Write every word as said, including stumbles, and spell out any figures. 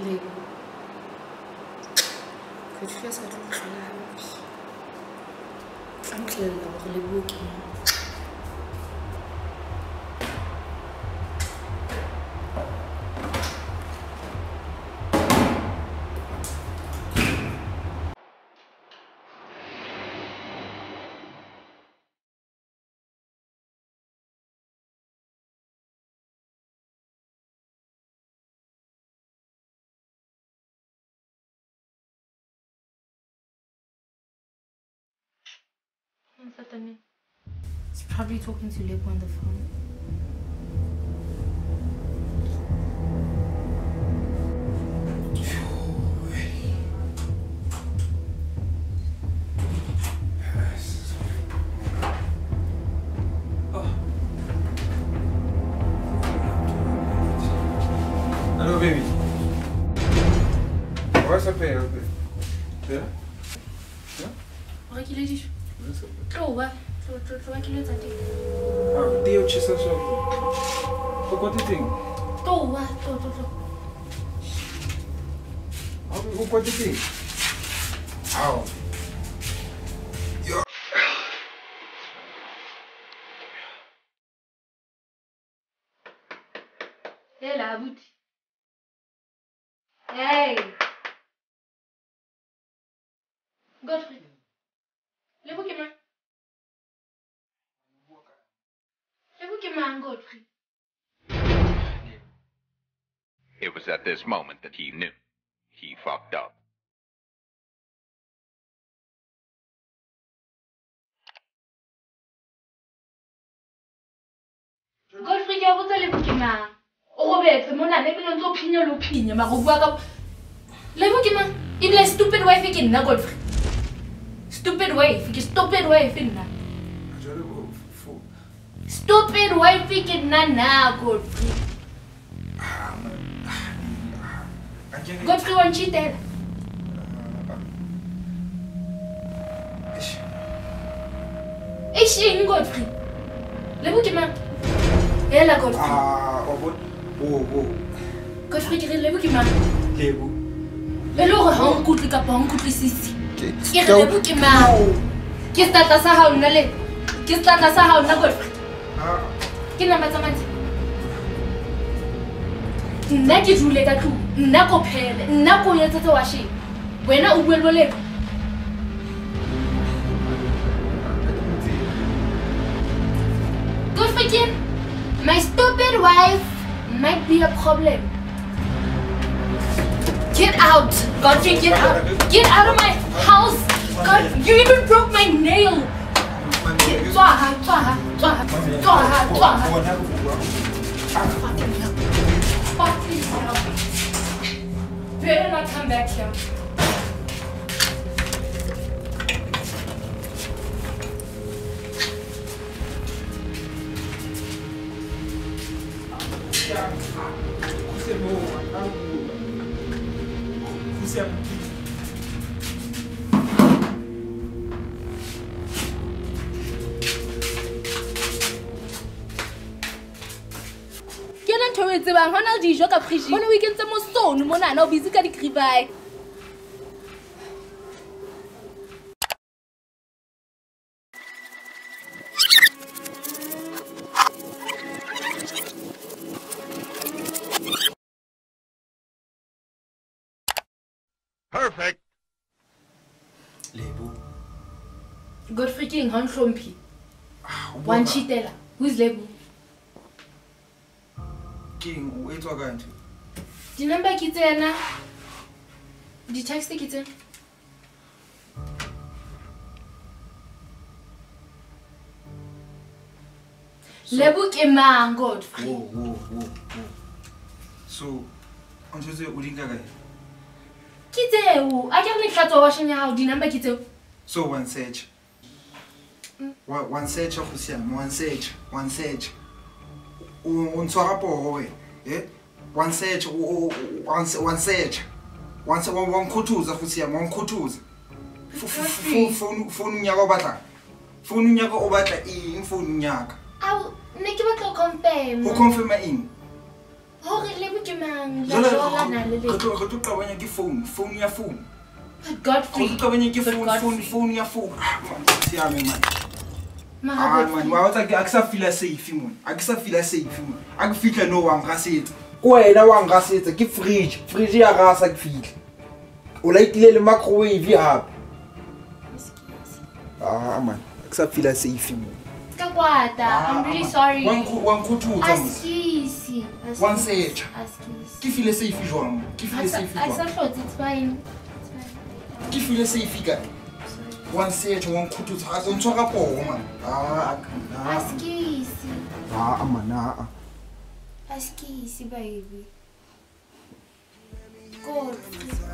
Lebo. Could you just get a little I'm clearly not really working. He's probably talking to Lebo on the phone. Oh. Hello, baby. What's up here? Yeah? Yeah? What are you doing? Oh, what? What are you doing? Ah, Dio ci sta solo. What do you think? Oh, what? Oh, oh, oh. What do you think? Ow. Yo. Hey, la boutique. Hey. Godfrey. Lebo qui m'a. Lebo qui m'a, Godfrey. It was at this moment that he knew. He fucked up. Godfrey, you have to Lebo qui m'a. Oh, Robert, mon année, que l'on opinion l'opinion, ma revoit comme. Lebo qui m'a. Il est stupid wife qui n'a Godfrey. Stupid wife, qui stupid wife in na. Stupid wife qui n'a na Godfrey. Godfrey won't cheat there. Is she in Godfrey? Lebo qui m'a. Elle a Godfrey. Ah, oh, oh, oh. Godfrey qui lebo qui m'a. Lebo. Elle aura un coup de capon, un coup de sissi. Qui lebo qui m'a. Qui est à sa haune, allez. Qui est à sa haune, Godfrey. Ah. Qui n'a pas samedi. N'a qui joue les gâteaux, n'a qu'au père, n'a qu'au y'a tout haché. When I will live. Godfrey, my stupid wife might be a problem. Get out! Godfrey, get out! Get out of my house! God, you even broke my nail! Twaha, twaha, twaha, twaha, twaha. Fucking hell. Fucking hell. Better not come back here. It's about one of these joke appreciate. When we get some more stone, Mona, no busy can cry. Perfect. Lebo. Godfrey King, Han Shompi. One Chitela. Who's Lebo? King, wait a minute. The number kitena. The text kitten. Lebo Kema, Godfrey. Whoa, whoa, whoa, whoa. So, on Jose Udinga. Kiteu, I can't let you washing out the number kiteu. So, one search. One search of Lucian, one search, one search. Un swarapo, eh? One search, one one search. One one one kutuza futhi one kutuza. Phone phone nyaka obatla. Phone nyaka obatla ing phone nyaka. Aw, ne ke batla confirm. Ho confirm ing. Oh, re lebo ke mang? La jola na le le. Re tlo re tlo qabanya ke phone, phone ya phone. But Godfrey. Re tlo qabanya ke phone, phone, phone ya phone. Siame man. Mara Ah man, wa tsa ke aksa feel safe mon. Aksa feel safe mon. Ak fitla no wa ngasetsa. Ko wena wa ngasetsa ke fridge, fridge ya gasa ke fitla. O laitile le microwave hape. Ah man, aksa feel safe mon. Kakwata, I'm really sorry. Wan wan khuthuza mon. Askisi. Wan secha. Askisi. Ke feel safe jwang? Ke feel safe I jwang? saw clothes, it's fine. It's fine. Ke feel safe ka. Wan secha wan khuthuza. A zo ntshwara pogo man. Ah, Askisi. ah man, ah. Askisi, baby. God.